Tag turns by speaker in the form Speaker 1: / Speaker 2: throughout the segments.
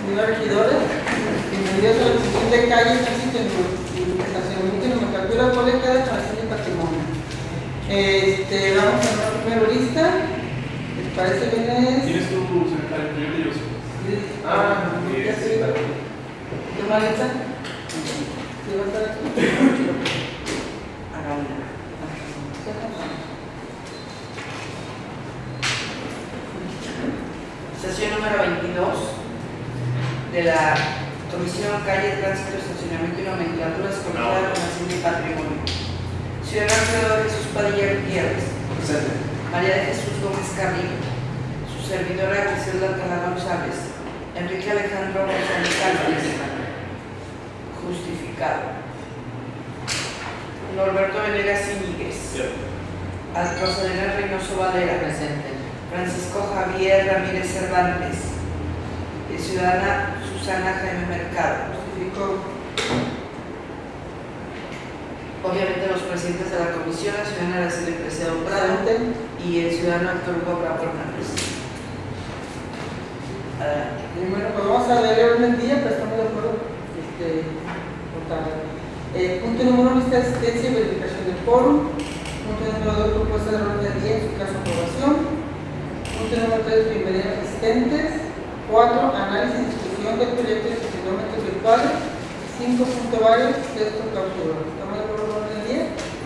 Speaker 1: señora regidora. Bienvenidos a la sesión de calle, tránsito y estacionamiento y nomenclatura pública de Transición y Patrimonio. Vamos a la primera lista. ¿Les parece bien?
Speaker 2: ¿Tienes tu secretario? Yo sé.
Speaker 1: Ya se iba. ¿Qué maleta? ¿Sí va a estar aquí?
Speaker 3: Sesión número 22 de la Comisión Calle, Tránsito, Estacionamiento y Nomenclaturas Comunidad de Nación y Patrimonio. Ciudadano Alfredo Jesús Padilla Gutiérrez.
Speaker 2: Presente.
Speaker 3: María de Jesús Gómez Carrillo. Su servidora Griselda Alcalá González. Enrique Alejandro González Álvarez. Justificado. Norberto Venegas Íñiguez. Rosalena Reynoso Valera.
Speaker 4: Presente.
Speaker 3: Francisco Javier Ramírez Cervantes. Ciudadana Susana Jaime Mercado.
Speaker 1: Justificó.
Speaker 3: Obviamente los presidentes de la comisión, la ciudadana Araceli Preciado Prado y el ciudadano Héctor Hugo Bravo Hernández.
Speaker 1: Bueno, pues vamos a leer el orden del día, pero estamos de acuerdo. Punto número 1, lista de asistencia y verificación del quórum. Punto número 2, propuesta de orden del día, en su caso aprobación. Punto número 3, bienvenidos asistentes. 4, análisis y discusión del proyecto de estacionamientos virtuales. 5 puntos varios, texto clausura. ¿Estamos de acuerdo con el día?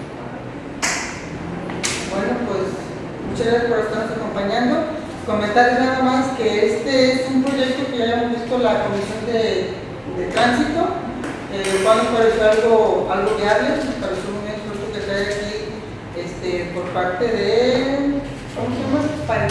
Speaker 1: Bueno, pues muchas gracias por estarnos acompañando. Comentarles nada más que este es un proyecto que ya habíamos visto la Comisión de Tránsito, el cual nos pareció algo viable, nos pareció muy bien el proyecto que trae aquí por parte de, ¿cómo se llama?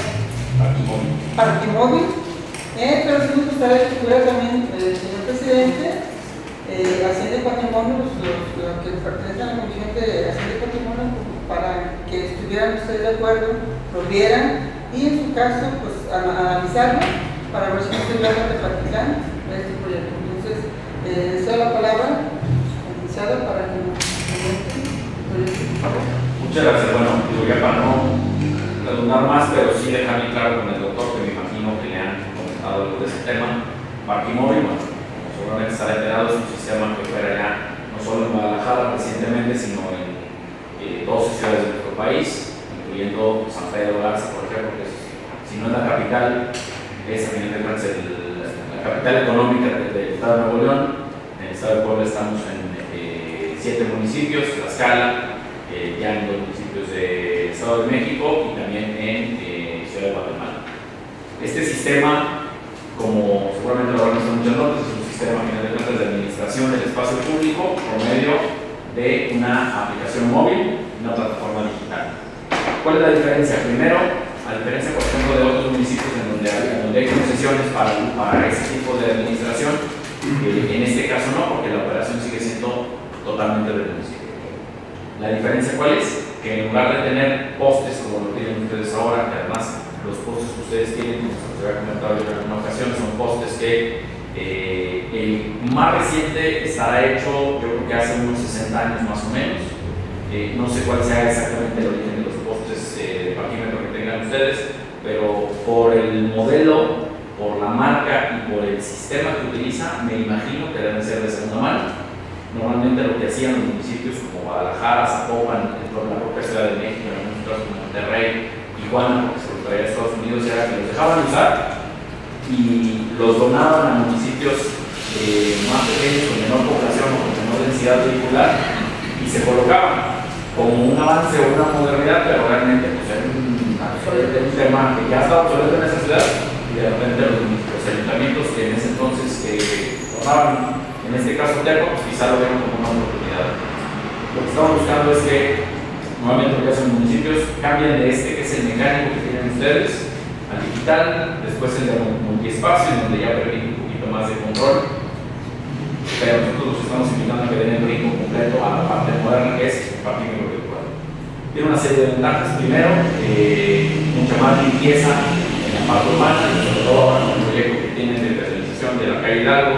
Speaker 1: Parquimóvil. Pero sí nos gustaría que estuviera también el señor presidente, Hacienda y Patrimonio, los que pertenecen a la Comisión de Hacienda y Patrimonio, para que estuvieran ustedes de acuerdo, lo vieran y en su caso, pues analizarlo para ver si no se logra practicar este proyecto. Entonces, cedo la palabra al licenciado para que nos comente el proyecto, por favor.
Speaker 5: Muchas gracias. Bueno, digo ya para no redundar más, pero sí dejar bien claro con el doctor que me imagino que le han comentado algo de ese tema. Parquimóvil, bueno, seguramente está enterado, es un sistema que opera ya no solo en Guadalajara recientemente, sino en 12 ciudades de nuestro país, incluyendo San Pedro Garza, por ejemplo, que si no es la capital, es a final de cuentas la capital económica del estado de Nuevo León. En el estado de Puebla estamos en 7 municipios, Tlaxcala, ya en 2 municipios del Estado de México y también en Ciudad de Guatemala. Este sistema, como seguramente lo habrán visto en muchas notas, es un sistema a final de cuentas de administración del espacio público por medio de una aplicación móvil y una plataforma digital. ¿Cuál es la diferencia? Primero, a diferencia, por ejemplo, de otros municipios en donde hay concesiones para ese tipo de administración, en este caso no, porque la operación sigue siendo totalmente del municipio. La diferencia, ¿cuál es? Que en lugar de tener postes como lo tienen ustedes ahora, que además los postes que ustedes tienen, como se había comentado en alguna ocasión, son postes que el más reciente estará hecho, yo creo que hace unos 60 años más o menos. No sé cuál sea exactamente el origen de los postes de parquímetro que tengan ustedes, pero por el modelo, por la marca y por el sistema que utiliza, me imagino que deben ser de segunda mano. Normalmente lo que hacían los municipios como Guadalajara, Zapopan, la propia Ciudad de México, en algunos casos como Monterrey, Tijuana, porque se los traía a Estados Unidos, era que los dejaban usar y los donaban a municipios más pequeños, con menor población o con menor densidad vehicular, y se colocaban como un avance o una modernidad, pero realmente pues, era un tema que ya estaba obsoleto en esa ciudad y de repente los ayuntamientos que en ese entonces donaban, en este caso Teco, pues quizá lo vieron como una oportunidad. Lo que estamos buscando es que nuevamente lo que hacen los municipios cambien de que es el mecánico que tienen ustedes, al digital, después el de multiespacio, en donde ya permite un poquito más de control. Pero nosotros los estamos invitando a que den el brinco completo a la parte moderna que es el parquímetro virtual. Tiene una serie de ventajas. Primero, mucha más limpieza en la parte urbana, y sobre todo ahora con el proyecto que tienen de especialización de la calle Hidalgo,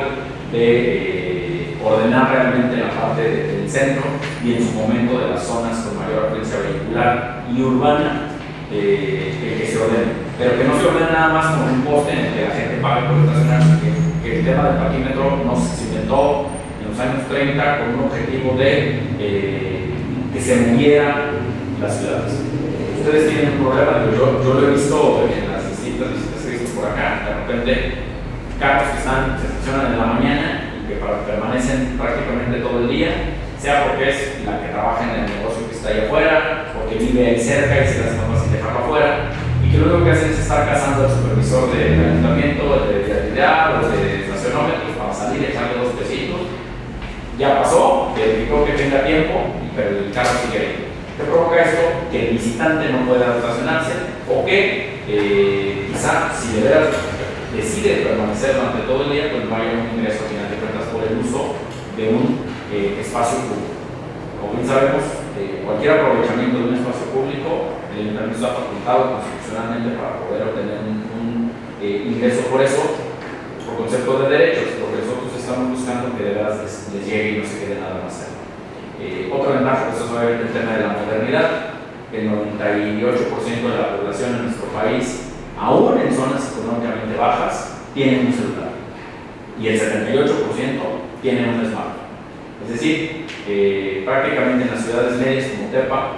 Speaker 5: de ordenar realmente la parte del centro y en su momento de las zonas con mayor afluencia vehicular y urbana, que se ordenen. pero que no se ordena nada más con un poste en el que la gente pague por estacionarse, que el tema del parquímetro no se inventó en los años 30 con un objetivo de que se movieran las ciudades. Ustedes tienen un problema, yo lo he visto en las distintas visitas que he visto por acá, de repente carros que se estacionan en la mañana y que permanecen prácticamente todo el día, sea porque es la que trabaja en el negocio que está ahí afuera, porque vive ahí cerca y se las más fácil dejarlo afuera, y que lo único que hacen es estar cazando al supervisor del ayuntamiento, de vialidad o de estacionómetros para salir y echarle 2 pesitos. Ya pasó, verificó que tenga tiempo, pero el carro sigue ahí. ¿Qué provoca esto? Que el visitante no pueda estacionarse o que quizá si de veras decide permanecer durante todo el día, pues no haya un ingreso a final de cuentas por el uso de un espacio público. Como bien sabemos, cualquier aprovechamiento de un espacio público, el ayuntamiento está facultado constitucionalmente para poder obtener un ingreso por eso, por concepto de derechos, porque nosotros estamos buscando que de veras les llegue y no se quede nada más ahí. Otra ventaja, pues es obviamente el tema de la modernidad. El 98% de la población en nuestro país, aún en zonas económicamente bajas, tienen un celular y el 78% tienen un smartphone. Es decir, prácticamente en las ciudades medias como Tepa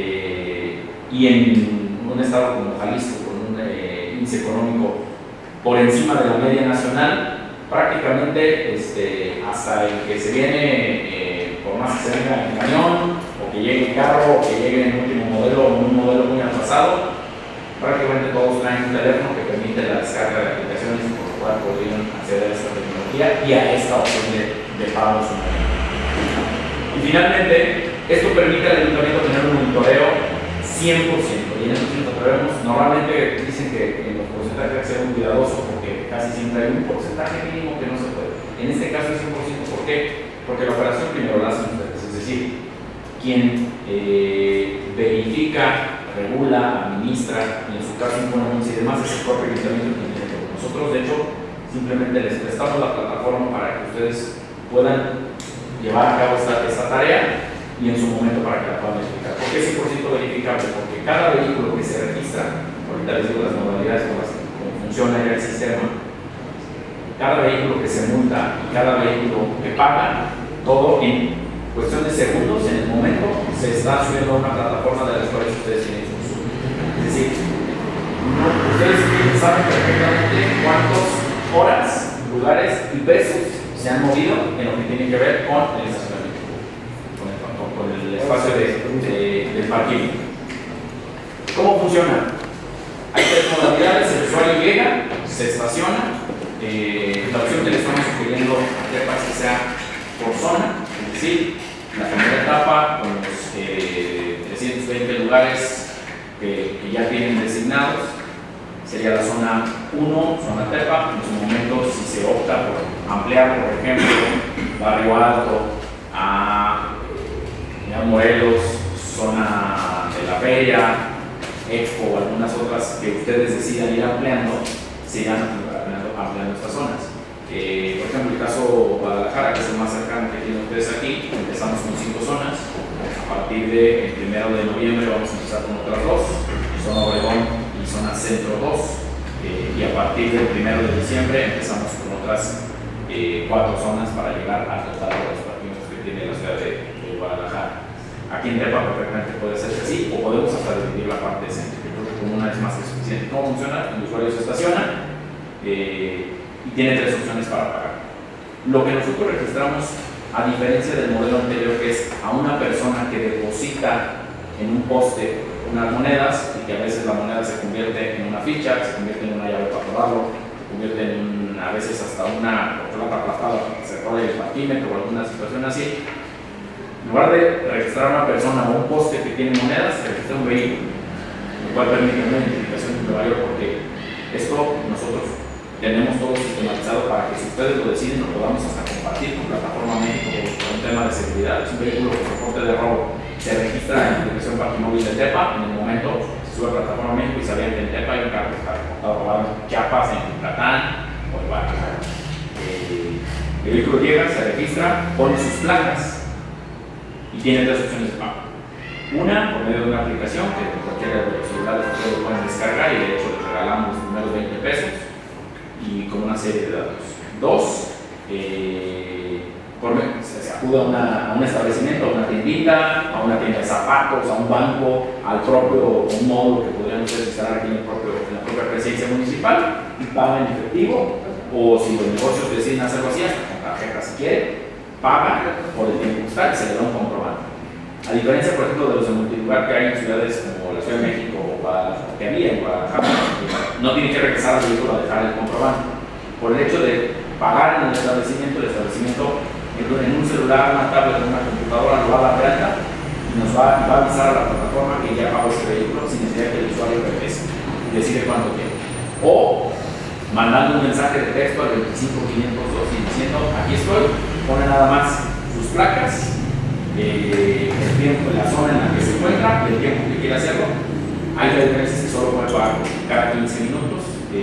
Speaker 5: y en un estado como Jalisco con un índice económico por encima de la media nacional, prácticamente hasta el que se viene por más que se venga en camión, o que llegue en carro, o que llegue en último modelo, o un modelo muy atrasado, prácticamente todos traen un teléfono que permite la descarga de aplicaciones por lo cual podrían acceder a esta tecnología y a esta opción de pago submarino. Y finalmente, esto permite al ayuntamiento tener un monitoreo 100%, y en estos monitoremos normalmente dicen que en los porcentajes hay que ser muy cuidadoso porque casi siempre hay un porcentaje mínimo que no se puede. En este caso es 100%, ¿por qué? Porque la operación primero la hacen ustedes, es decir, quien verifica, regula, administra y en su caso impone multas y demás es el propio ayuntamiento. Nosotros, de hecho, simplemente les prestamos la plataforma para que ustedes puedan llevar a cabo esta tarea y en su momento para que la puedan verificar. ¿Por qué es 100% verificable? Porque cada vehículo que se registra, ahorita les digo las modalidades cómo funciona el sistema, cada vehículo que se multa y cada vehículo que paga, todo en cuestión de segundos, en el momento, se está subiendo a una plataforma de las cuales ustedes tienen uso. Es decir, ustedes saben perfectamente cuántas horas, lugares y pesos se han movido en lo que tiene que ver con el estacionamiento, con el espacio del parking. ¿Cómo funciona? Hay 3 modalidades: el usuario llega, se estaciona. La opción que le estamos sugiriendo a Tepa es que sea por zona, es decir, la primera etapa con los 320 lugares que ya tienen designados sería la zona 1, zona Tepa. En su momento, si se opta por ampliar, por ejemplo, Barrio Alto a Morelos, zona de la Feria, Expo o algunas otras que ustedes decidan ir ampliando, se irán ampliando estas zonas. Por ejemplo, el caso Guadalajara, que es el más cercano que tienen ustedes aquí, empezamos con 5 zonas. A partir del 1 de noviembre vamos a empezar con otras 2, zona Obregón y zona Centro 2. Y a partir del 1 de diciembre empezamos con otras 4 zonas para llegar al total de los parquímetros que tiene la ciudad de Guadalajara. Aquí en Tepa perfectamente puede ser así, o podemos hasta dividir la parte centro, que creo que con una es más que suficiente. ¿Cómo funciona? El usuario se estaciona y tiene 3 opciones para pagar. Lo que nosotros registramos, a diferencia del modelo anterior, que es a una persona que deposita en un poste unas monedas y que a veces la moneda se convierte en una ficha, se convierte en una llave para probarlo, se convierte en a veces hasta una plata aplastada para que se robe el parquímetro o alguna situación así. En lugar de registrar a una persona o un poste que tiene monedas, se registra un vehículo, lo cual permite una identificación de mayor, porque esto nosotros tenemos todo sistematizado para que si ustedes lo deciden lo podamos hasta compartir con Plataforma México por un tema de seguridad. Es un vehículo con soporte de robo, se registra en la aplicación Parquimóvil de Tepa, en el momento se sube a Plataforma México y sabían que en Tepa hay un carro que está reportado robado en Chiapas, en Yucatán o en Guadalajara. El vehículo llega, se registra, pone sus placas y tiene 3 opciones de pago. Una, por medio de una aplicación que cualquiera de los celulares ustedes lo pueden descargar y de hecho les regalamos los primeros 20 pesos y con una serie de datos. Dos, se acude a un establecimiento, a una tiendita, a una tienda de zapatos, a un banco, al propio un módulo que podrían ustedes instalar aquí en la propia presidencia municipal y pagan en efectivo, o si los negocios deciden hacerlo así, hasta con tarjeta si quieren, pagan por el tiempo que está y se le da un comprobante. A diferencia, por ejemplo, de los de multilugar que hay en ciudades como la Ciudad de México o que había en Guadalajara, no tienen que regresar al vehículo a dejar el comprobante. Por el hecho de pagar en el establecimiento en un celular, una tablet, una computadora, lo va a dar de alta y nos va a avisar a la plataforma que ya pagó ese vehículo sin necesidad que el usuario regrese y decide cuánto tiene. O mandando un mensaje de texto al 25502 y diciendo: aquí estoy, pone nada más sus placas, el tiempo, la zona en la que se encuentra, el tiempo que quiere hacerlo. Hay veces que solo puede pagar cada 15 minutos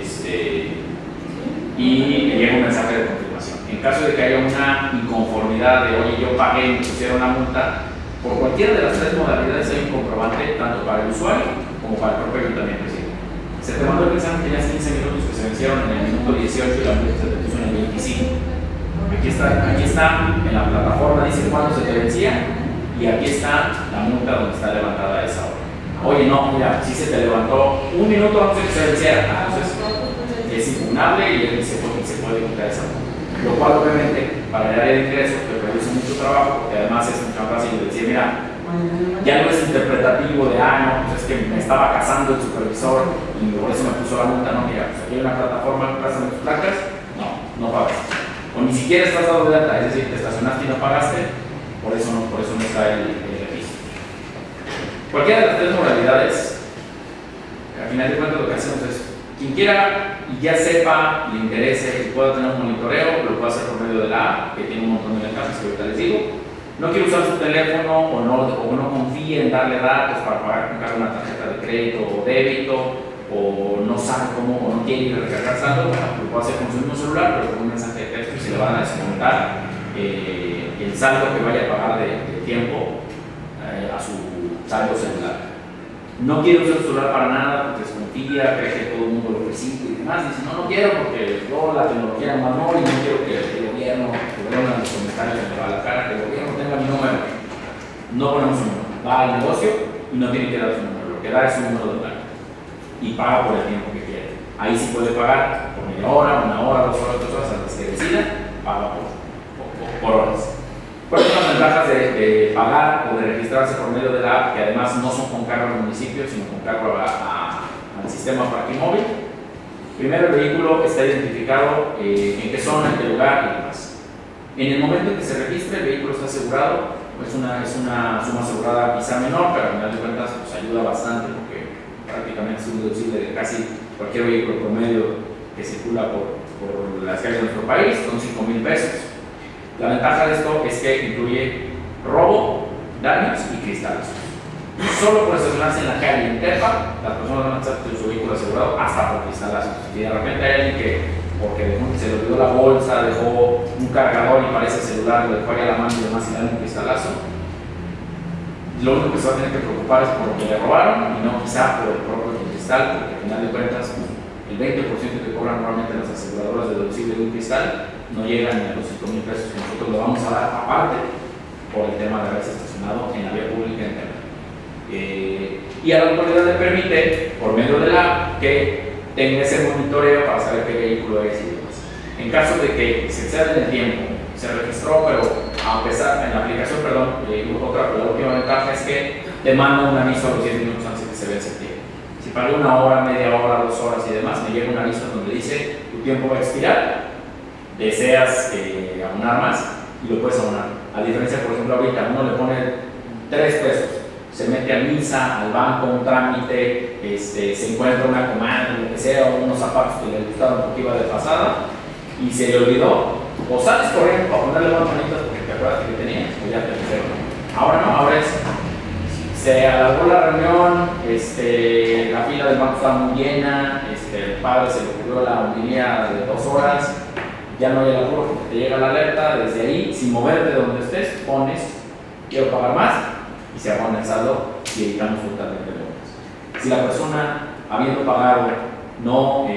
Speaker 5: y le llega un mensaje de confirmación. En caso de que haya una inconformidad de: oye, yo pagué y me pusieron una multa, por cualquiera de las tres modalidades hay un comprobante tanto para el usuario como para el propio ayuntamiento. Se te mandó el mensaje que tenías 15 minutos que se vencieron en el minuto 18 y la multa se te puso en el 25. Aquí está, en la plataforma dice cuándo se te vencía y aquí está la multa donde está levantada a esa hora. Oye, no, mira, si se te levantó un minuto antes de que se venciera, entonces es impugnable y se puede quitar esa multa. Lo cual, obviamente, para el área de ingresos, que produce mucho trabajo, porque además es mucho más fácil de decir: mira, ya no es interpretativo de: no, pues es que me estaba casando el supervisor y por eso me puso la multa. No, mira, pues aquí hay una plataforma, préstame tus placas, no pagas. O ni siquiera estás dado de alta, es decir, te estacionaste y no pagaste, por eso no está el registro. Cualquiera de las tres modalidades, al final de cuentas lo que hacemos es: quien quiera y ya sepa, le interese y pueda tener un monitoreo, lo puede hacer por medio de la app, que tiene un montón de ventajas que ahorita les digo. No quiere usar su teléfono o no confía en darle datos para pagar con una tarjeta de crédito o débito, o no sabe cómo, o no quiere ir a recargar saldo, bueno, lo puede hacer con su mismo celular, pero con un mensaje de texto y se le van a descontar el saldo que vaya a pagar de tiempo a su saldo celular. No quiere usar su celular para nada porque desconfía, cree que todo el mundo lo recibe y demás. Dice: no quiero porque yo la tecnología no y no quiero que el gobierno, en los comentarios me va a la cara, que el gobierno tenga mi número. No ponemos un número, va al negocio y no tiene que dar su número, lo que da es un número de plan y paga por el tiempo que quiere. Ahí sí puede pagar por media hora, 1 hora, 2 horas, 3 horas, hasta que decida, paga por horas. ¿Cuáles son las ventajas de pagar o de registrarse por medio de la app, que además no son con cargo al municipio, sino con cargo al sistema parquimóvil? Primero, el vehículo está identificado en qué zona, en qué lugar y demás. En el momento en que se registre, el vehículo está asegurado. Es una suma asegurada quizá menor, pero al final de cuentas nos ayuda bastante porque prácticamente es un deducible de casi cualquier vehículo promedio que circula por las calles de nuestro país, son 5,000 pesos. La ventaja de esto es que incluye robo, daños y cristales. Solo por estacionarse en la calle en Tepa, las personas van a estar con su vehículo asegurado hasta por cristalazo. Si de repente hay alguien que, porque se le olvidó la bolsa, dejó un cargador y parece celular, le falla la mano y demás y le dan un cristalazo, lo único que se va a tener que preocupar es por lo que le robaron y no quizá por el propio cristal, porque al final de cuentas el 20% que cobran normalmente las aseguradoras de deducible de un cristal no llegan ni a los 5,000 pesos que nosotros le vamos a dar aparte por el tema de haberse estacionado en la vía pública en Tepa. Y a la autoridad le permite, por medio de la app, que tenga ese monitoreo para saber qué vehículo es y demás. En caso de que se exceda en el tiempo, se registró, pero a pesar, en la aplicación, la última ventaja es que te manda un aviso a los 10 minutos antes de que se vence el tiempo. Si pagué 1 hora, media hora, 2 horas y demás, me llega un aviso donde dice: tu tiempo va a expirar, deseas abonar más y lo puedes abonar. A diferencia, por ejemplo, ahorita uno le pone 3 pesos, se mete a misa, al banco, un trámite, se encuentra una comanda, lo que sea, o unos zapatos que le gustaron porque iba de pasada y se le olvidó, o sales corriendo para ponerle más manitas porque te acuerdas que tenías, o ya te lo hicieron. Ahora no, ahora se alargó la reunión, la fila del banco estaba muy llena, el padre se le ocurrió la línea de 2 horas, ya no hay el apuro porque te llega la alerta, desde ahí, sin moverte de donde estés, pones quiero pagar más y se abona el saldo y evitamos totalmente multas. Si la persona, habiendo pagado, no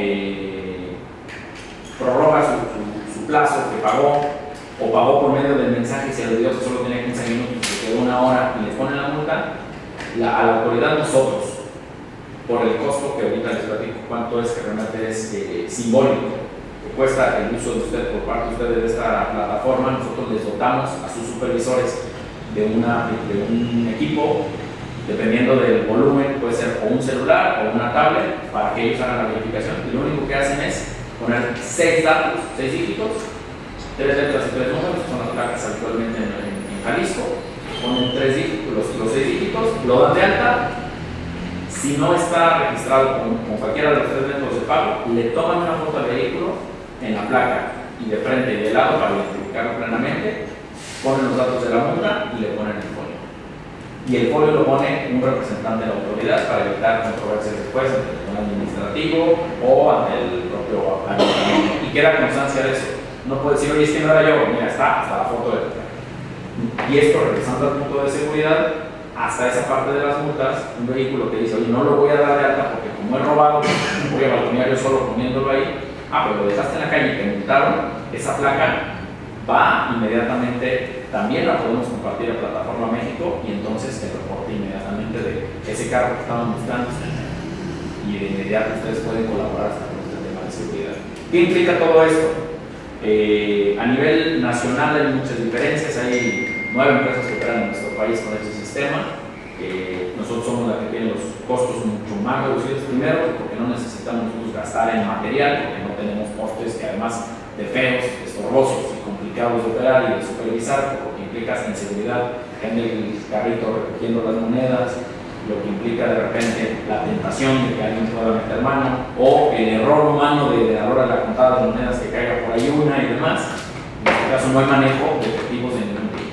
Speaker 5: prorroga su plazo que pagó, o pagó por medio del mensaje y se le olvidó que solo tenía 15 minutos, se quedó una hora y le ponen la multa, a la autoridad nosotros, por el costo que ahorita les platico cuánto es, que realmente es simbólico, que cuesta el uso de usted por parte de ustedes de esta plataforma, nosotros les dotamos a sus supervisores de un equipo, dependiendo del volumen, puede ser o un celular o una tablet, para que ellos hagan la verificación, y lo único que hacen es poner 6 datos, 6 dígitos, 3 letras y 3 números, que son las placas actualmente en Jalisco, ponen 3 dígitos, los 6 dígitos, lo dan de alta. Si no está registrado con cualquiera de los 3 métodos de pago, le toman una foto al vehículo en la placa y de frente y de lado para identificarlo plenamente, ponen los datos de la multa y le ponen el folio. Y el folio lo pone un representante de la autoridad para evitar controversias después ante el tribunal administrativo o ante el propio ayuntamiento. Y queda constancia de eso. No puede decir, oye, es que no era yo, mira, está hasta la foto de la placa. Y esto, regresando al punto de seguridad, hasta esa parte de las multas, un vehículo que dice, oye, no lo voy a dar de alta porque como he robado, voy a balconear yo solo poniéndolo ahí, pero lo dejaste en la calle y te multaron, esa placa va inmediatamente, también la podemos compartir a Plataforma México y entonces el reporte inmediatamente de ese carro que estaban buscando y de inmediato ustedes pueden colaborar hasta con este tema de seguridad. ¿Qué implica todo esto? A nivel nacional hay muchas diferencias, hay 9 empresas que operan en nuestro país con este sistema. Nosotros somos la que tiene los costos mucho más reducidos, primero porque no necesitamos gastar en material, porque no tenemos postes que además de feos, estorbosos y complicados de operar y de supervisar, porque implica inseguridad en el carrito recogiendo las monedas, lo que implica de repente la tentación de que alguien pueda meter mano, o el error humano de a la hora de la contada de monedas que caiga por ahí una y demás. En este caso no hay manejo de efectivos en ningún tipo,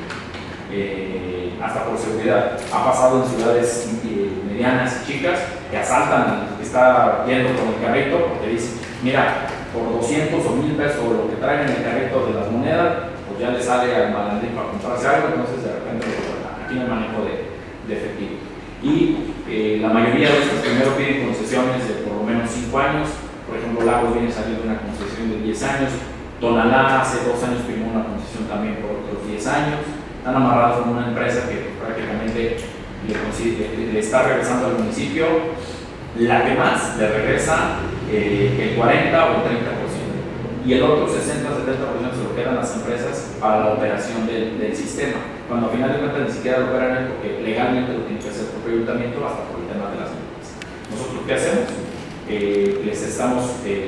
Speaker 5: hasta por seguridad. Ha pasado en ciudades medianas y chicas que asaltan al que está yendo con el carrito porque dicen, mira, por 200 o 1000 pesos lo que traen en el carrito de las monedas, pues ya le sale al malandrín para comprarse algo, entonces de repente aquí no hay manejo de efectivo. Y la mayoría de estos primero piden concesiones de por lo menos 5 años, por ejemplo Lagos viene saliendo una concesión de 10 años, Tonalá hace 2 años firmó una concesión también por otros 10 años, están amarrados con una empresa que prácticamente le está regresando al municipio, la que más le regresa el 40 o el 30%, y el otro 60-70% se lo quedan las empresas para la operación del sistema, cuando al final de cuentas ni siquiera lo operan él, porque legalmente lo tiene que hacer el propio ayuntamiento hasta por el tema de las multas. ¿Nosotros qué hacemos? Les estamos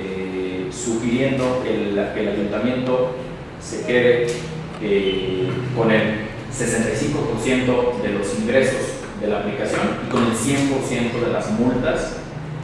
Speaker 5: sugiriendo que el ayuntamiento se quede con el 65% de los ingresos de la aplicación y con el 100% de las multas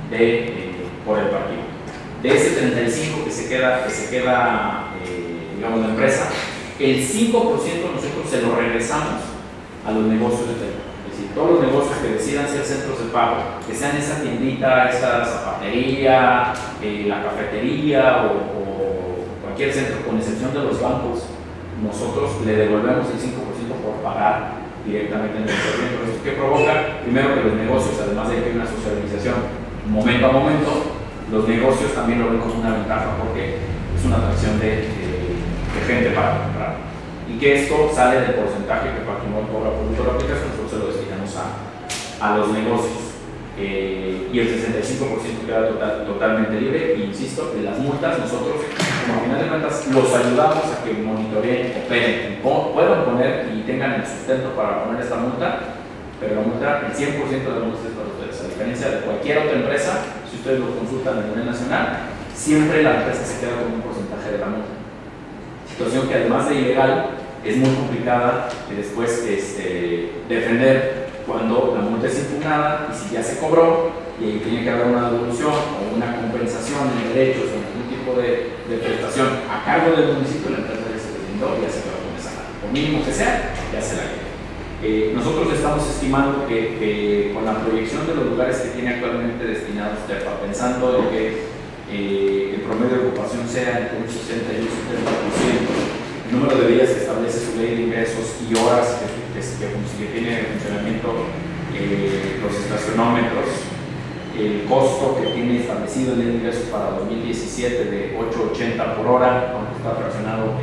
Speaker 5: por el parqueo. De ese 35% que se queda digamos, la empresa, el 5% nosotros se lo regresamos a los negocios de teléfono. Es decir, todos los negocios que decidan ser centros de pago, que sean esa tiendita, esa zapatería, la cafetería o cualquier centro, con excepción de los bancos, nosotros le devolvemos el 5% por pagar directamente en el servicio. ¿Esto qué provoca? Primero que los negocios, además de que hay una socialización momento a momento, los negocios también lo ven como una ventaja porque es una atracción de gente para comprar. Y que esto sale del porcentaje que Patrimonio cobra por uso de la aplicación, nosotros se lo destinamos a los negocios. Y el 65% queda totalmente libre. E insisto, de las multas, nosotros, como al final de cuentas, los ayudamos a que monitoreen, operen, puedan poner y tengan el sustento para poner esta multa, pero la multa, el 100% de la multa es para ustedes. A diferencia de cualquier otra empresa, si ustedes lo consultan a nivel nacional, siempre la empresa se queda con un porcentaje de la multa. Situación que además de ilegal, es muy complicada de después defender cuando la multa es impugnada y si ya se cobró y ahí tiene que haber una devolución o una compensación en derechos o en algún tipo de prestación a cargo del municipio, la empresa ya se deslindó y ya se quedó con esa lana. Por mínimo que sea, ya se la queda. Nosotros estamos estimando que con la proyección de los lugares que tiene actualmente destinados TEPA, pensando en que el promedio de ocupación sea entre un 60 y un 70%, el número de días que establece su ley de ingresos y horas que tiene el funcionamiento los estacionómetros, el costo que tiene establecido el ingreso para 2017 de 8.80 por hora, aunque está fraccionado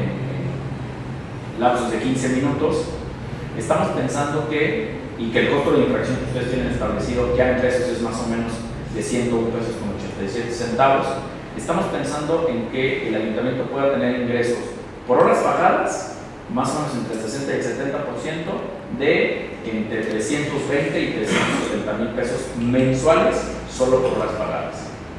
Speaker 5: en lapsos de 15 minutos, estamos pensando que el costo de infracción que ustedes tienen establecido ya en pesos es más o menos de 101 pesos con 87 centavos. Estamos pensando en que el ayuntamiento pueda tener ingresos por horas pagadas más o menos entre el 60 y el 70% de entre 320 y 370 mil pesos mensuales solo por horas pagadas.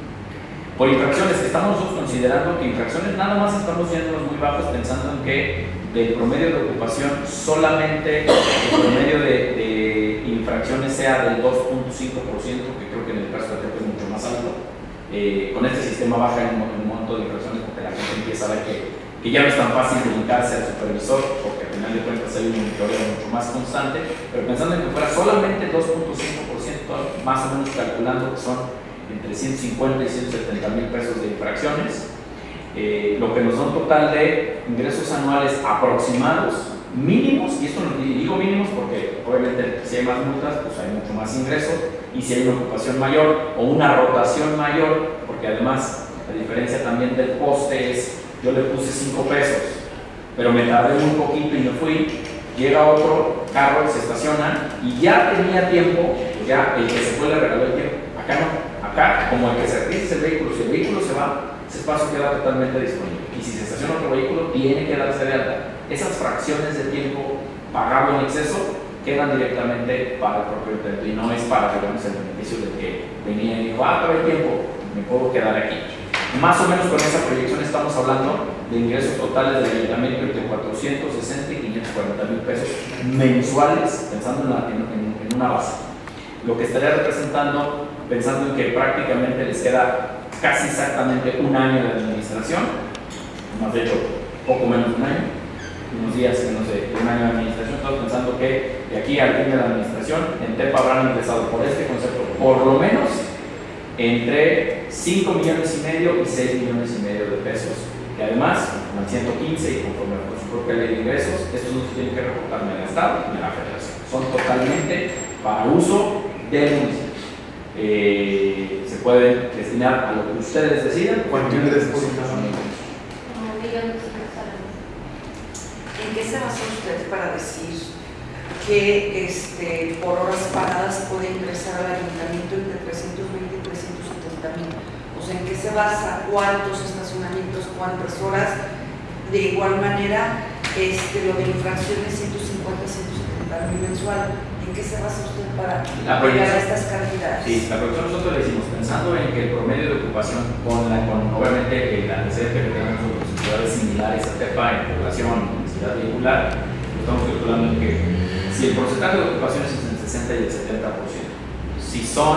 Speaker 5: Por infracciones, estamos nosotros considerando que infracciones nada más estamos yéndonos muy bajos, pensando en que del promedio de ocupación solamente el promedio de infracciones sea del 2.5%, que creo que en el caso de Tepe es mucho más alto. Con este sistema baja el monto de infracciones porque la gente empieza a ver que ya no es tan fácil dedicarse al supervisor, porque al final de cuentas hay un monitoreo mucho más constante, pero pensando en que fuera solamente el 2.5%, más o menos calculando que son entre 150 y 170 mil pesos de infracciones, lo que nos da un total de ingresos anuales aproximados mínimos, y esto no digo mínimos porque obviamente si hay más multas pues hay mucho más ingreso, y si hay una ocupación mayor o una rotación mayor, porque además la diferencia también del poste es, yo le puse 5 pesos pero me tardé un poquito y me fui, llega otro carro, se estaciona y ya tenía tiempo, pues ya el que se fue le regaló el tiempo. Acá no, acá como el que se registra el vehículo, si el vehículo se va, ese espacio queda totalmente disponible, y si se estaciona otro vehículo tiene que darse de alta. Esas fracciones de tiempo pagado en exceso quedan directamente para el propio intento y no es para, digamos, el beneficio de que venía y dijo, todo el tiempo me puedo quedar aquí. Más o menos con esa proyección estamos hablando de ingresos totales del ayuntamiento entre 460 y 540 mil pesos mensuales, pensando en una base. Lo que estaría representando, pensando en que prácticamente les queda casi exactamente un año de administración, más de hecho poco menos de un año, unos días menos de un año de administración. Estamos pensando que de aquí al fin de la administración en TEPA habrán ingresado por este concepto por lo menos entre 5 millones y medio y 6 millones y medio de pesos, que además con el 115 y conforme con su propia ley de ingresos, estos no se tienen que reportar ni al Estado ni a la Federación, son totalmente para uso del municipio. Se pueden destinar a lo que ustedes decidan.
Speaker 2: ¿Cuánto ingreso depositaron?
Speaker 3: ¿En qué se basa usted para decir que por horas pagadas puede ingresar al ayuntamiento entre 320 y 370 mil? O sea, ¿en qué se basa? ¿Cuántos estacionamientos? ¿Cuántas horas? De igual manera, lo de infracciones 150, 170 mil mensual. ¿En qué se basa usted para llegar a estas cantidades?
Speaker 5: Sí, la proyección nosotros le decimos, pensando en que el promedio de ocupación con obviamente el antecedente que tenemos nosotros en ciudades similares a TEPA en población, en densidad vehicular, estamos calculando en que si el porcentaje de ocupación es entre el 60 y el 70%, si son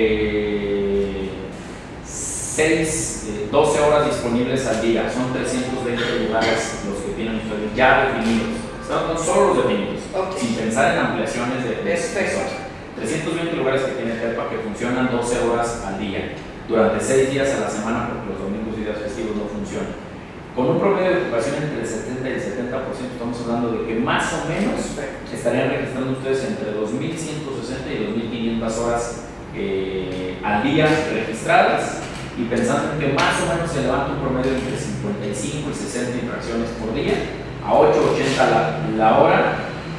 Speaker 5: 12 horas disponibles al día, son 320 lugares los que tienen ustedes ya definidos. Son solo los definidos, sin pensar en ampliaciones de 320 lugares que tiene TEPA que funcionan 12 horas al día, durante 6 días a la semana, porque los domingos y días festivos no funcionan. Con un promedio de ocupación entre el 70 y el 70%, estamos hablando de que más o menos estarían registrando ustedes entre 2.160 y 2.500 horas al día registradas, y pensando en que más o menos se levanta un promedio entre 55 y 60 infracciones por día, a 8.80 la hora,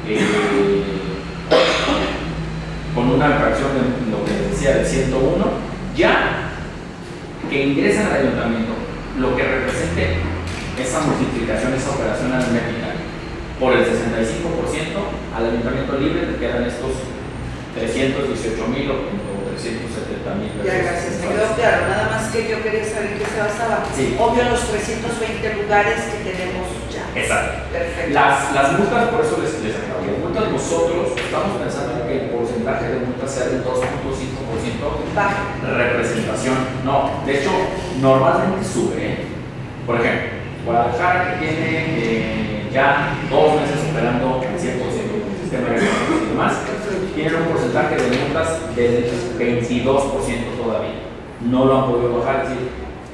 Speaker 5: con una infracción de lo que decía del 101, ya que ingresen al ayuntamiento, lo que represente esa multiplicación, esa operación aritmética por el 65%, al ayuntamiento libre le quedan estos 318,000 o 370,000 pesos.
Speaker 3: Ya, gracias, me quedó claro. Nada más que yo quería saber qué se basaba.
Speaker 5: Sí.
Speaker 3: Obvio, los 320 lugares que tenemos ya.
Speaker 5: Exacto.
Speaker 3: Perfecto.
Speaker 5: Las multas, por eso les acabo. Las multas nosotros estamos pensando en que el porcentaje de multas sea del 2.5%.
Speaker 3: Baja.
Speaker 5: Representación. No, de hecho, normalmente sube. Por ejemplo, Guadalajara, que tiene ya 2 meses operando al 100% con el sistema de y demás, tiene un porcentaje de multas del 22% todavía. No lo han podido bajar, es decir,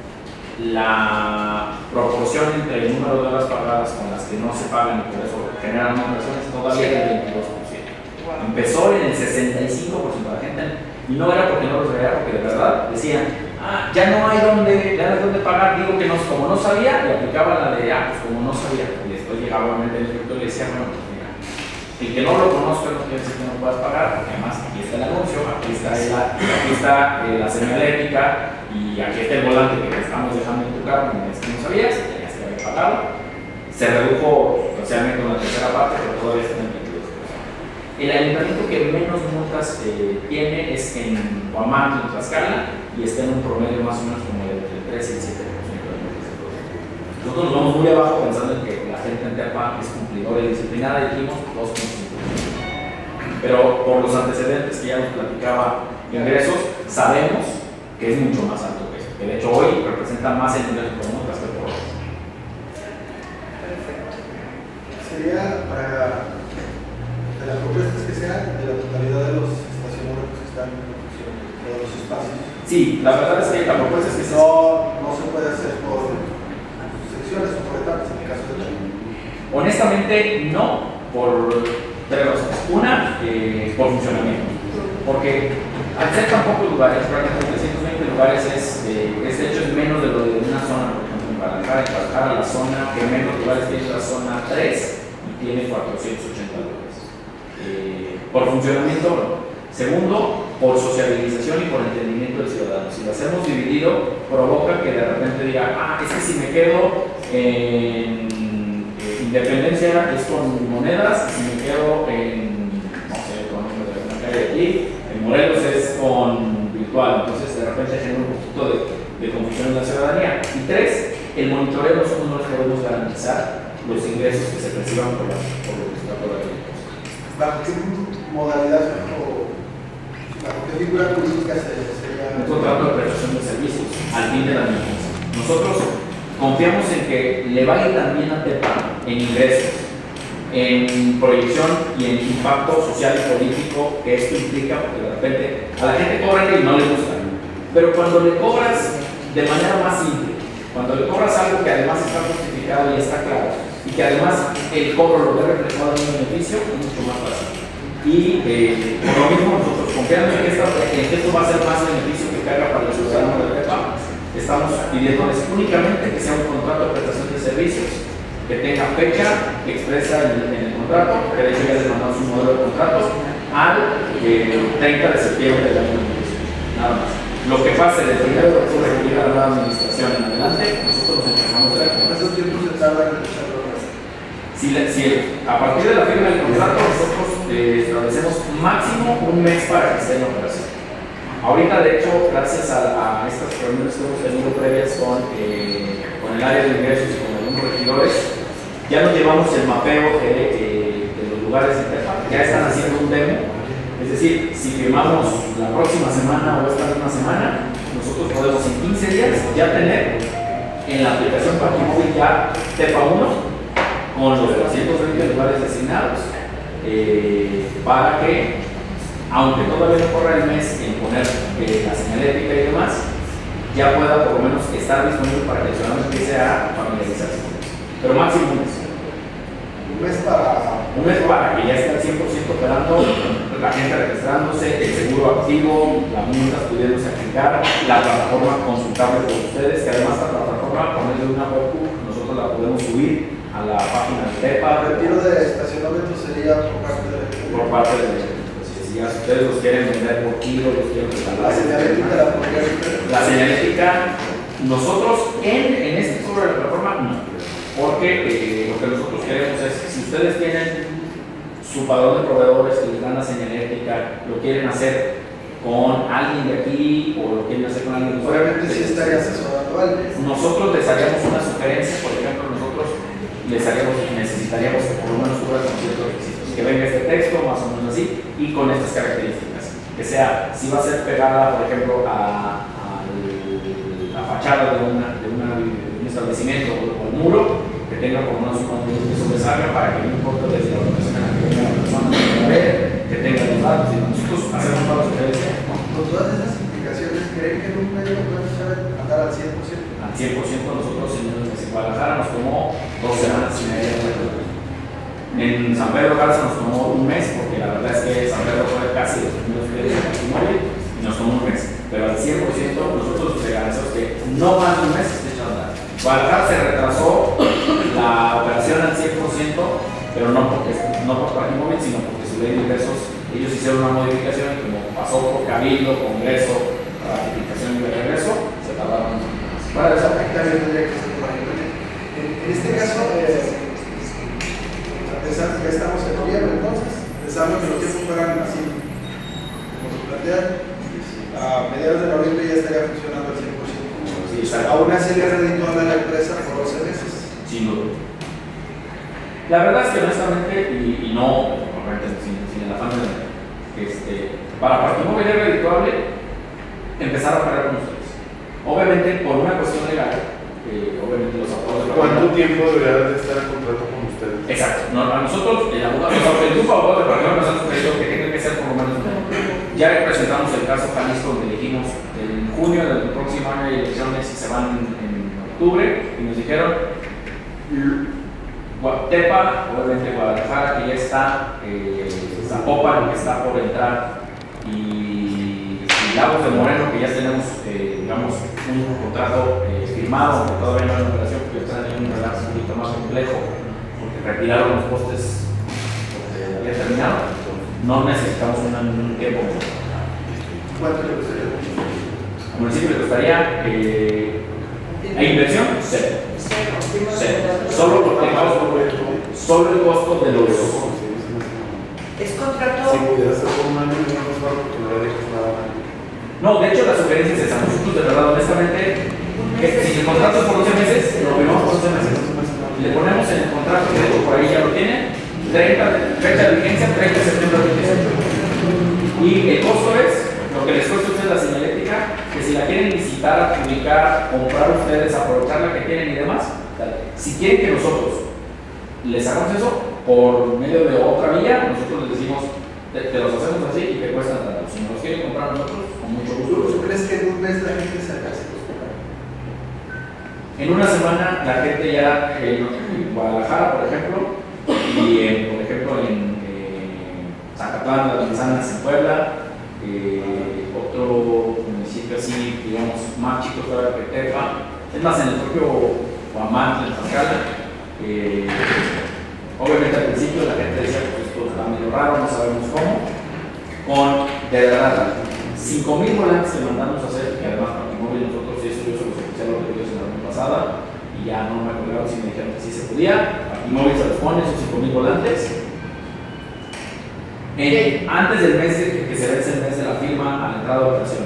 Speaker 5: la proporción entre el número de horas pagadas con las que no se pagan y por eso generan operaciones todavía es del 22%.
Speaker 3: Wow.
Speaker 5: Empezó en el 65% de la gente, y no era porque no los veía, porque de verdad decían, ya no hay dónde pagar, digo que no, como no sabía, le aplicaban la de, pues como no sabía, y después llegaba el inspector y le decía, bueno, pues mira, el que no lo conozca no quiere decir que no puedas pagar, porque además aquí está el anuncio, aquí está la señalética, y aquí está el volante que te estamos dejando en tu carro, y es que no sabías, tenías que haber pagado. Se redujo socialmente una tercera parte, pero todavía está en el 22%. El ayuntamiento que menos multas tiene es en Huamantla, en Tlaxcala, y está en un promedio más o menos como del 3 y el 7% de multas. Nosotros nos vamos muy abajo pensando en que la gente en Tepa es cumplidora y disciplinada, y dijimos 2.5%. Pero por los antecedentes que ya nos platicaba ingresos, sabemos que es mucho más alto que eso, que de hecho hoy representa más el ingreso por multas que por horas.
Speaker 4: Sería para de las propuestas que sean de la totalidad de los estacionamientos que están en función, de los espacios.
Speaker 5: Sí, la verdad es que la propuesta es que
Speaker 4: no se puede hacer por secciones o por etapas en el caso de la.
Speaker 5: Honestamente, no, por tres razones. Una, por funcionamiento. Porque al ser tan pocos lugares, prácticamente 320 lugares de hecho es menos de lo de una zona, por ejemplo, en Guadalajara, la zona que menos lugares tiene la zona 3 y tiene 480 lugares. Por funcionamiento, no. Segundo, por sociabilización y por entendimiento del ciudadano. Si lo hacemos dividido, provoca que de repente diga, es que si me quedo en Independencia es con monedas, si me quedo en, no sé, con una calle de aquí, en Morelos es con virtual. Entonces, de repente genera un poquito de confusión en la ciudadanía. Y tres, el monitoreo nosotros no les podemos garantizar los ingresos que se perciban por lo que está por ahí.
Speaker 4: ¿Bajo qué modalidad o bajo qué figura jurídica sería?
Speaker 5: Un contrato de prestación de servicios al fin de la emergencia. Nosotros confiamos en que le vaya también a Tepa en ingresos, en proyección y en impacto social y político que esto implica, porque de repente a la gente cobra y no le gusta. Pero cuando le cobras de manera más simple, cuando le cobras algo que además está justificado y está claro, y que además el cobro lo ve reflejado en un beneficio, es mucho más fácil. Y por lo mismo nosotros confiamos en que esto va a ser más beneficio que carga para el ciudadano de Tepa. Estamos pidiéndoles únicamente que sea un contrato de prestación de servicios, que tenga fecha expresa en el contrato, que de hecho ya les mandamos un modelo de contrato, al 30 de septiembre del año 2018. Nada más. Lo que pase del 1 de octubre que llega la nueva administración en adelante, nosotros nos empezamos a ver.
Speaker 4: ¿Cuántos tiempos se tarda en empezar la obra?
Speaker 5: Si a partir de la firma del contrato, nosotros establecemos máximo un mes para que esté en operación. Ahorita, de hecho, gracias a estas reuniones que hemos tenido previas con el área de ingresos y con algunos regidores, ya nos llevamos el mapeo de los lugares de Tepa, ya están haciendo un demo. Es decir, si firmamos la próxima semana o esta misma semana, nosotros podemos en 15 días ya tener en la aplicación Parquimóvil ya Tepa 1 con los 320 lugares designados para que, aunque todavía no corra el mes en poner la señalética y demás, ya pueda por lo menos estar disponible para que el ciudadano empiece a familiarizarse con eso. Pero máximo un mes. Un mes para que ya esté al 100% operando, la gente registrándose, el seguro activo, las multas pudiéndose aplicar, la plataforma consultable por ustedes, que además la plataforma, por medio de una webhook, nosotros la podemos subir a la página de Tepa.
Speaker 4: ¿El retiro de estacionamiento sería por parte de
Speaker 5: si ustedes los quieren vender por kilo, los quieren regalar.
Speaker 4: La señalética la podría hacer?
Speaker 5: La señalética, nosotros en este sobre la plataforma no, porque lo que nosotros queremos es, si ustedes tienen su padrón de proveedores que les dan la señalética, lo quieren hacer con alguien de aquí o lo quieren hacer con alguien de fuera,
Speaker 4: obviamente sí estaría asesorando a alguien.
Speaker 5: nosotros les haríamos una sugerencia, por ejemplo, nosotros necesitaríamos que por lo menos cubra con ciertos requisitos, que venga este texto, más o menos así, y con estas características, que sea, si va a ser pegada, por ejemplo, a la fachada de un establecimiento o el muro, que tenga por lo menos un contenido que sobresalga para que no importa desde la ubicación en la que venga la persona que tenga los datos, y nosotros hacemos toda la sugerencia.
Speaker 4: Con todas esas implicaciones, ¿creen que en un medio puede empezar a andar al 100%?
Speaker 5: Al 100% nosotros en Guadalajara nos tomó 2 semanas y media. En San Pedro Garza nos tomó un mes, porque la verdad es que San Pedro fue casi los primeros fieles de Patrimonio y nos tomó un mes. Pero al 100% nosotros le garantizamos que no más de un mes se echa a andar. Guadalajara se retrasó la operación al 100%, pero no por Patrimonio, sino porque su ley de ingresos, ellos hicieron una modificación y como pasó por Cabildo, Congreso, ratificación y de regreso, se tardaron más.
Speaker 4: Para eso, también tendría que ser por ahí. En este caso, ya estamos en noviembre, entonces, pensando que los tiempos fueran así, como se plantean, a mediados de noviembre ya estaría funcionando al 100%.
Speaker 5: Sí,
Speaker 4: aún así le redituable a la empresa por 12 meses.
Speaker 5: Sin duda. La verdad es que honestamente, y no, sin el afán de para Patrimonio es redituable empezar a operar con ustedes. Obviamente, por una cuestión legal, obviamente los abogados de
Speaker 2: ¿Cuánto tiempo debería de estar el contrato con ustedes?
Speaker 5: Exacto. A nosotros, el grupo de abogados de Patrimonio nos han sugerido que tenga que ser por lo menos un año. Ya representamos el caso Jalisco, donde dijimos en junio del próximo año hay elecciones y se van en octubre, y nos dijeron Tepa, obviamente Guadalajara, que ya está, Zapopan, que está por entrar, y Lagos de Moreno, que ya tenemos, digamos, un contrato firmado, aunque todavía no hay una operación, porque están en un relato un poquito más complejo, porque retiraron los postes porque había terminado. No necesitamos un tiempo.
Speaker 4: ¿Cuánto le gustaría?
Speaker 5: Al municipio le costaría ¿a inversión? Cero. Solo el costo de los.
Speaker 3: Es contrato.
Speaker 2: Si pudiera ser por un año, no nos va porque no le dejas nada.
Speaker 5: No, de hecho, la sugerencia es esa. Nosotros, de verdad, honestamente, si el contrato es por 12 meses, lo firmamos por 12 meses. Le ponemos en el contrato, que de hecho por ahí ya lo tienen, fecha de vigencia, 30 de septiembre de 2018. Y el costo es lo que les cuesta a ustedes la señalética, que si la quieren licitar, publicar, comprar ustedes, aprovechar la que tienen y demás, si quieren que nosotros les hagamos eso por medio de otra vía, nosotros les decimos, te los hacemos así y te cuestan tanto. Si nos los quieren comprar nosotros, con mucho gusto.
Speaker 4: ¿Tú crees que en un mes la gente se alcance?
Speaker 5: En una semana la gente ya en Guadalajara, por ejemplo, y por ejemplo en Zacatlán, Las Manzanas, en Puebla, otro municipio así, digamos, más chico todavía que Tepa, es más, en el propio Huamantla, en Tlaxcala. Obviamente al principio la gente decía que esto está medio raro, no sabemos cómo. Con, de verdad, 5,000 volantes que mandamos a hacer, que además Patrimonio nosotros, y eso yo se los escuché a los pedidos en la semana pasada, y ya no me acordaron si me dijeron que sí se podía. Patrimonio se los pone, esos 5,000 volantes. Antes del mes que se vence el mes de la firma a la entrada de operación,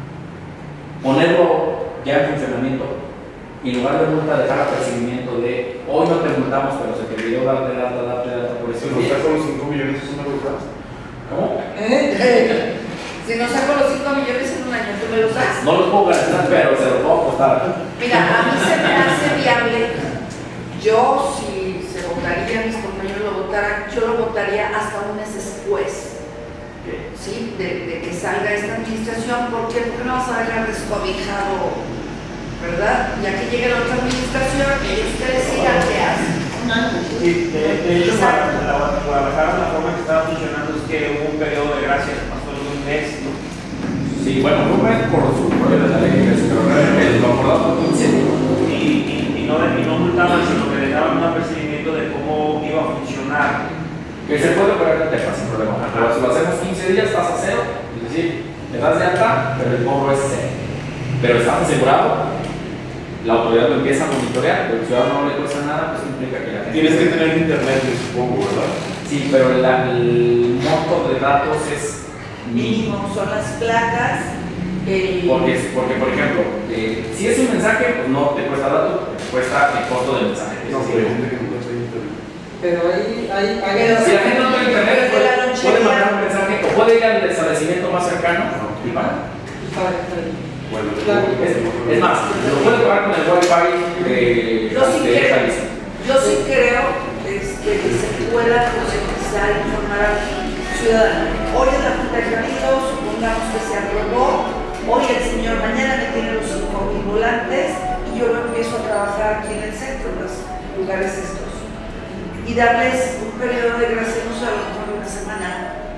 Speaker 5: ponerlo ya en funcionamiento y en lugar de multa dejar apercibimiento de hoy no te multamos, pero se te olvidó darte por eso.
Speaker 2: Si nos está con los 5 millones, ¿eso me lo das?
Speaker 5: ¿Cómo?
Speaker 3: Si no saco los 5 millones en un año, ¿tú me los das?
Speaker 5: No los puedo garantizar, pero se los puedo apostar.
Speaker 3: Mira, a mí se me hace viable. Yo, si se votaría, mis compañeros lo votaran, yo lo votaría hasta un mes después. ¿Sí? De que salga esta administración, ¿por qué? Porque no vas a verla descobijado, ¿verdad? Ya que llegue la otra administración, ellos te decidan qué hacen.
Speaker 6: Sí, de hecho, Guadalajara, la forma que estaba funcionando es que hubo un periodo de gracia que pasó en un mes, ¿no?
Speaker 5: Sí, bueno, no es por su problema de la ley, pero realmente lo acordado por 15 días.
Speaker 6: Y no multaban, sino que dejaban un apercibimiento de cómo iba a funcionar.
Speaker 5: Que se puede operar en Tepa sin problema. Pero si lo hacemos 15 días, pasa a cero. Es decir, te das de alta, pero el cobro es cero. Pero estás asegurado, la autoridad lo empieza a monitorear, pero el ciudadano no le cuesta nada, pues implica que la gente.
Speaker 2: Tienes que tener internet, supongo, ¿verdad?
Speaker 5: Sí, pero el monto de datos es
Speaker 3: Mínimo son las placas.
Speaker 5: Porque, por ejemplo, si es un mensaje, pues no te cuesta datos, te cuesta el costo del mensaje.
Speaker 2: No, pero hay gente que no tiene internet.
Speaker 1: Pero ahí
Speaker 5: Si la gente no tiene internet, puede mandar un mensaje o puede ir al establecimiento más cercano y pagar.
Speaker 2: Bueno,
Speaker 5: Es más, lo puede pagar con el Wi-Fi de Jalisco.
Speaker 3: Yo sí creo que se pueda concientizar e informar al ciudadano. Hoy en la Junta de Cabildo, supongamos que se aprobó, hoy el señor mañana me tiene los 5,000 volantes y yo lo empiezo a trabajar aquí en el centro, en los lugares estos. y darles un periodo de gracia, no sé, a lo mejor una semana.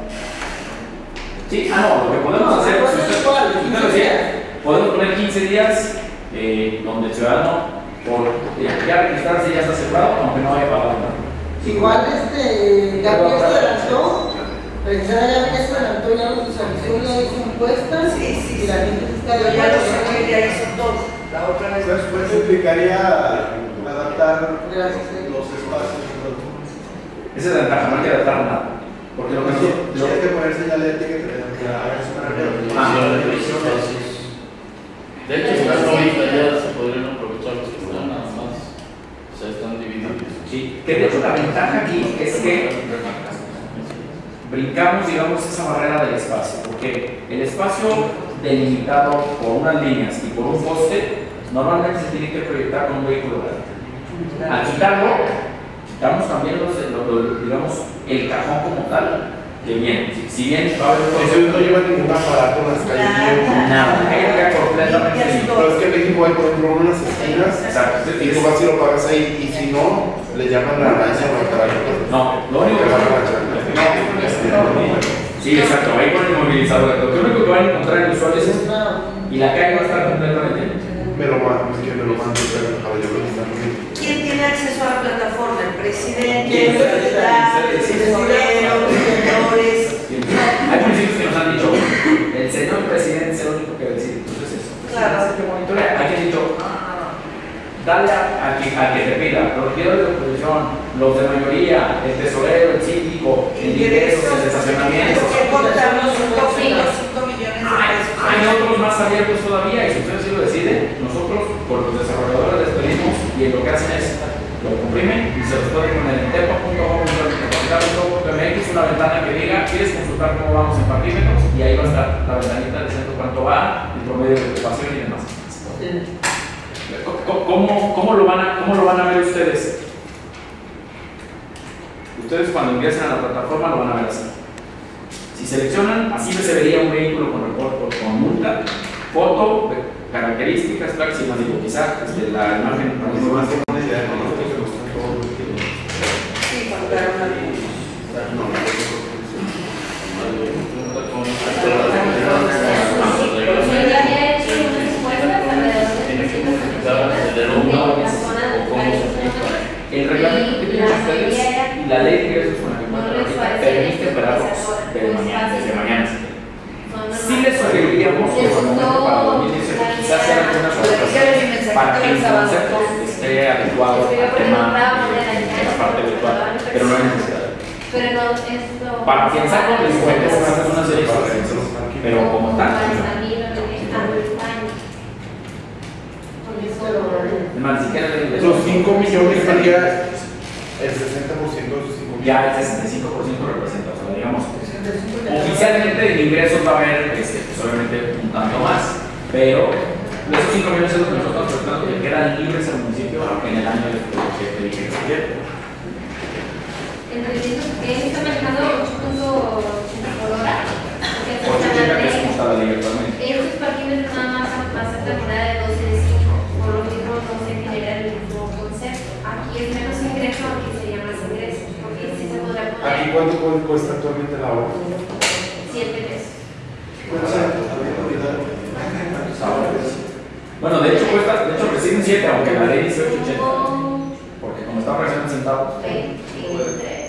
Speaker 5: Sí, no, lo que podemos hacer, si usted lo decía, podemos poner 15 días donde el ciudadano, por ya registrarse, ya está asegurado, aunque no haya pagado nada.
Speaker 1: Igual Gabriel se adelantó, ya se adelantó, ya lo visualizó, ya hizo encuestas y la gente está
Speaker 3: Yo ya lo sé, ya hizo todo. La otra vez.
Speaker 4: Pues implicaría adaptar
Speaker 1: Gracias.
Speaker 4: los espacios.
Speaker 5: Esa es la ventaja, no hay que adaptar nada. Porque lo que
Speaker 4: Tienes que poner señal de etiqueta.
Speaker 7: De hecho, ahorita ya se podrían aprovechar los que están nada más. O sea, están divididos.
Speaker 5: sí, que de hecho la ventaja aquí es que brincamos, digamos, esa barrera del espacio, porque el espacio delimitado por unas líneas y por un poste, normalmente se tiene que proyectar con un vehículo grande. Al quitarlo, quitamos también digamos, el cajón como tal, que viene. Si bien va a haber
Speaker 2: Eso no lleva ningún aparato en las calles.
Speaker 5: nada, queda completamente limpio.
Speaker 2: Pero es que en México hay, por ejemplo, unas esquinas
Speaker 5: Exacto.
Speaker 2: y tú vas y lo pagas ahí, y si no, le llaman la araña o el caballo.
Speaker 5: No, lo único que sí, exacto, ahí con el movilizador. Lo único que van a encontrar en el usuario es esto, y la calle va a estar completamente limpia.
Speaker 2: Me lo mando, es que me lo mando, pero el caballo lo está bien.
Speaker 3: ¿Quién tiene acceso a la plataforma? ¿El presidente?
Speaker 5: ¿Quién?
Speaker 3: ¿El tesorero? ¿Los senadores?
Speaker 5: Hay municipios que nos han dicho, el señor presidente es el único que decide. Entonces eso.
Speaker 3: Claro.
Speaker 5: Que monitorea. Hay que dicho, dale a que te pida, los regidores de oposición, los de mayoría, el tesorero, el síndico, el ingreso, el estacionamiento.
Speaker 3: ¿Qué contamos? 5 millones de pesos.
Speaker 5: Hay otros más abiertos todavía, y si ustedes sí lo deciden, nosotros, por los desarrolladores les pedimos, y lo que hacen es, lo comprimen y se los pueden poner en tepa.com.mx, una ventana que diga, ¿quieres consultar cómo vamos en partímetros? Y ahí va a estar la ventanita diciendo cuánto va, el promedio de ocupación y demás. ¿Cómo lo van a ver ustedes? Ustedes cuando ingresen a la plataforma lo van a ver así. Si seleccionan, así se vería un vehículo con reporte con multa, foto, características, taxi, más digo, quizá la imagen
Speaker 3: Sí, faltaron algunos.
Speaker 5: el reglamento que tienen ustedes y la ley de ingresos con la que cuentan ahorita permite operarlos desde mañana. Sí les sugeriríamos que para 2018 quizás hacer algunas adaptaciones para que el concepto esté adecuado al tema de la parte virtual, pero no hay necesidad. Para afianzar con les cuentes, haces una serie de sugerencias, pero como tal. Además, ni siquiera
Speaker 2: Los 5 millones sería el 60% de esos 5 millones.
Speaker 5: ya el 65% representa, o sea, digamos, oficialmente en ingresos va a haber, pues, obviamente, un tanto más, pero esos 5 millones es lo que nosotros tratamos de que quedan libres al municipio en el año de ingresos.
Speaker 8: Entendiendo que está manejando 8.80 por hora.
Speaker 5: 8.80 que es como está la ley actualmente.
Speaker 8: Estos parquímetros nada más aceptan moneda de 12 de 5, por lo mismo no se genera el mismo concepto. Aquí es menos ingreso, aquí sería más ingreso, porque sí se podrá poner
Speaker 2: ¿Aquí cuánto cuesta actualmente la hora?
Speaker 8: 7 pesos.
Speaker 5: Bueno, de hecho reciben 7, aunque la ley dice 8.80, porque como está fraccionando centavos.
Speaker 8: 23.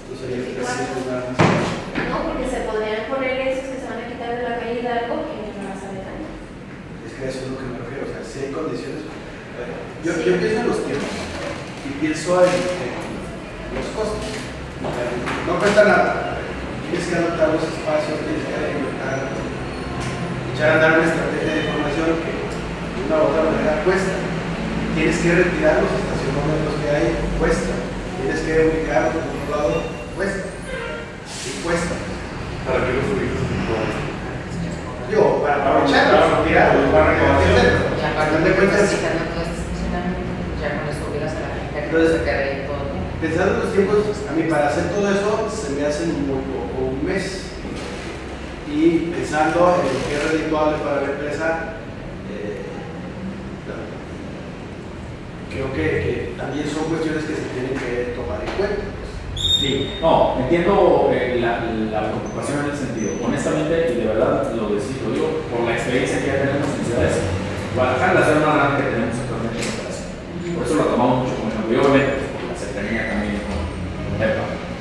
Speaker 8: No, porque se podrían poner esos que se van a quitar de la calle Hidalgo y no van a saber tanto.
Speaker 4: Es que eso es lo que me refiero, o sea, si hay condiciones. Yo pienso en los tiempos y pienso en los costos. No cuesta nada. Tienes que adaptar los espacios, tienes que echar a andar una estrategia de información que de una u otra manera cuesta. Tienes que retirar los estacionamientos que hay, cuesta. Tienes que ubicarlos en otro lado, cuesta. Y cuesta.
Speaker 2: ¿Para qué los ubicas?
Speaker 4: Yo, para aprovecharlos, para retirarlos, para reconocer. Pensando en los tiempos, a mí para hacer todo eso se me hace muy poco, un mes. Y pensando en lo que es redituable para la empresa, creo que también son cuestiones que se tienen que tomar en cuenta.
Speaker 5: Sí, no, entiendo la preocupación en ese sentido. Honestamente, y de verdad lo digo por la experiencia que ya tenemos en ciudades. Guadalajara es la ciudad más grande que tenemos actualmente en operación. Por eso lo tomamos mucho como ejemplo. Y obviamente, pues, por la cercanía también con EPA.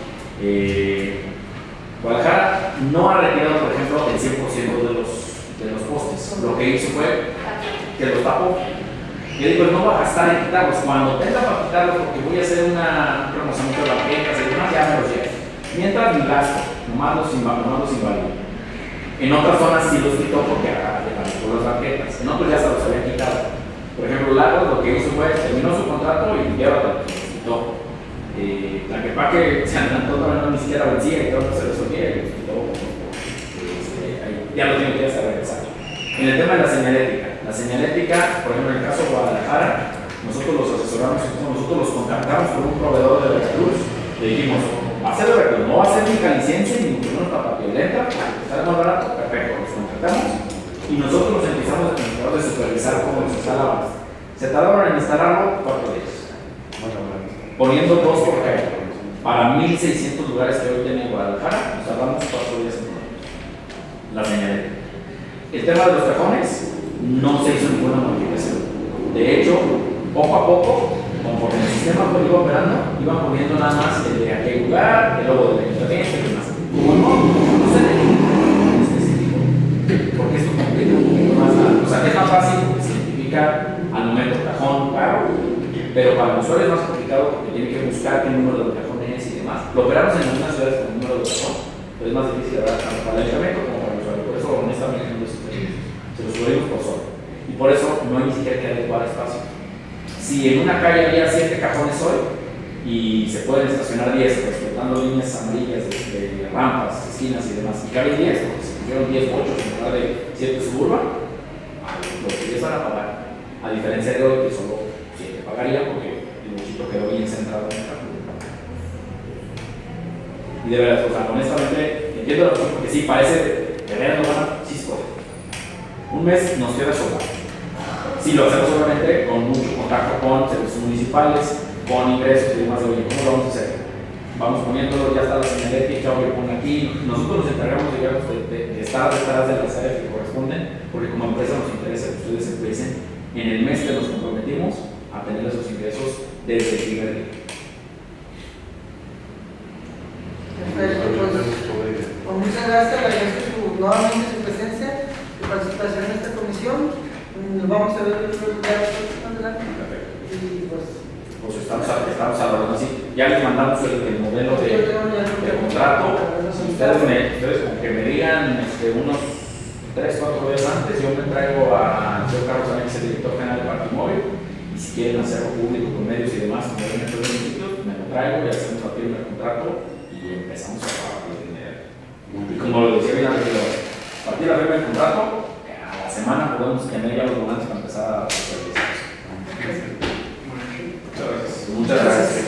Speaker 5: Guadalajara no ha retirado, por ejemplo, el 100% de los postes. Lo que hizo fue que los tapó. Yo digo, no va a gastar en quitarlos. Cuando tenga para quitarlos, porque voy a hacer un reconocimiento de banquetas y demás, ya me los llevo. Mientras ni gasto, nomás los invalido. En otras zonas sí los quitó porque por las banquetas. En otros ya se los había quitado. Por ejemplo, Lagos lo que hizo fue terminó su contrato y llévatelo, los quitó. La que se adelantó todavía no ni siquiera vencía y todo se los olvidó y los quitó. Ya lo tiene que hacer regresar. En el tema de la señalética. La señalética, por ejemplo, en el caso de Guadalajara, nosotros los asesoramos, nosotros los contactamos con un proveedor de Veracruz. Le dijimos, va a ser de Veracruz, no va a ser ni Caliciense ni mucho menos Tapavioleta, porque sale más barato, perfecto, los contactamos. Y nosotros nos empezamos a supervisar cómo los instalaban. Se tardaron en instalarlo 4 días. Poniendo 2 por ejemplo. Para 1,600 lugares que hoy tiene Guadalajara, nos tardamos 4 días en ponerlos. La señalética. El tema de los cajones no se hizo ninguna modificación. De hecho, poco a poco, conforme el sistema iba operando, iban poniendo nada más el de aquel lugar, el logo del ayuntamiento y demás. Como no se define específico, porque esto complica un poquito más. O sea, es más fácil porque se identifica al momento cajón, carro, pero para el usuario es más complicado porque tiene que buscar qué número de cajón es y demás. Lo operamos en algunas ciudades con número de cajón, pero es más difícil tanto para el ayuntamiento como para el usuario. Por eso, honestamente, se los subimos por solo. Y por eso no hay ni siquiera que adecuar espacio. Si en una calle había 7 cajones hoy y se pueden estacionar 10, respetando líneas amarillas de rampas, esquinas y demás, y caben 10, porque se pusieron 10 bochos en lugar de 7 suburban, los que 10 van a pagar. A diferencia de hoy, que solo 7 pagaría porque el bochito quedó bien centrado en el cajón. Y de verdad, o sea, honestamente, entiendo la razón porque sí, parece de verdad, sí se puede. Un mes nos queda sobrado. Si lo hacemos obviamente con mucho contacto con servicios municipales, con ingresos y demás, oye, ¿cómo lo vamos a hacer? Vamos poniéndolo, ya está la señalética, oye, pon aquí. Nosotros nos encargamos, digamos, de estar detrás de las áreas que corresponden, porque como empresa nos interesa que ustedes empiecen en el mes que nos comprometimos a tener esos ingresos desde el primer día.
Speaker 1: Perfecto, pues muchas gracias, agradezco nuevamente su presencia, su participación en esta comisión. Nos vamos a ver los resultados adelante. Y pues
Speaker 5: estamos hablando así. Ya les mandamos el modelo de contrato. Ustedes con que me digan unos 3-4 días antes, yo me traigo a Carlos Sánchez, el director general de Partimóvil, y si quieren hacerlo público con medios y demás, como ven en todos los sitios, me lo traigo y hacemos la firma del contrato y empezamos a trabajar con el dinero. Y como lo decía bien, a partir de la firma del contrato, semana podemos tener ya los donantes para empezar a hacer servicios. Muchas gracias.